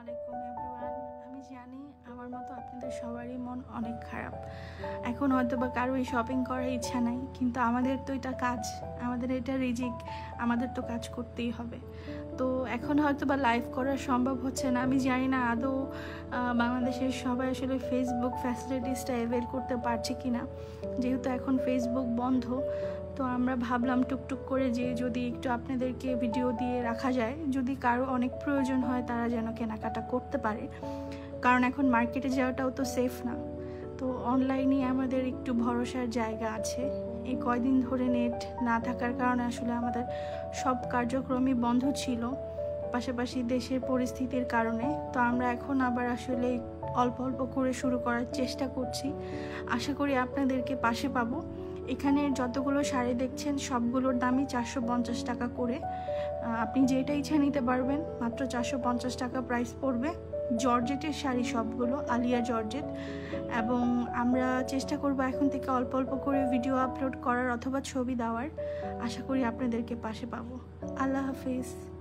আলাইকুম এভরিওয়ান। আমি জানি আমার মতো আপনাদের সবারই মন অনেক খারাপ। এখন হয়তো বা কারোই শপিং করার ইচ্ছা নাই, কিন্তু আমাদের তো এটা কাজ, আমাদের এটা রিজিক, আমাদের তো কাজ করতেই হবে। তো এখন হয়তো বা লাইভ করা সম্ভব হচ্ছে না। আমি জানি না আদৌ বাংলাদেশের সবাই আসলে ফেসবুক ফ্যাসিলিটিসটা অ্যাভেল করতে পারছে কি না, যেহেতু এখন ফেসবুক বন্ধ। তো আমরা ভাবলাম টুকটুক করে যে যদি একটু আপনাদেরকে ভিডিও দিয়ে রাখা যায়, যদি কারো অনেক প্রয়োজন হয় তারা যেন কেনাকাটা করতে পারে, কারণ এখন মার্কেটে যাওয়াটাও তো সেফ না। তো অনলাইনে আমাদের একটু ভরসার জায়গা আছে। এই কয়দিন ধরে নেট না থাকার কারণে আসলে আমাদের সব কার্যক্রমই বন্ধ ছিল, পাশাপাশি দেশের পরিস্থিতির কারণে। তো আমরা এখন আবার আসলে অল্প অল্প করে শুরু করার চেষ্টা করছি। আশা করি আপনাদেরকে পাশে পাবো। এখানে যতগুলো শাড়ি দেখছেন সবগুলোর দামই 450 টাকা করে। আপনি যেটা ইচ্ছা নিতে পারবেন, মাত্র 450 টাকা প্রাইস পড়বে। জর্জেটের শাড়ি সবগুলো, আলিয়া জর্জেট। এবং আমরা চেষ্টা করব এখন থেকে অল্প অল্প করে ভিডিও আপলোড করার অথবা ছবি দেওয়ার। আশা করি আপনাদেরকে পাশে পাবো। আল্লাহ হাফিজ।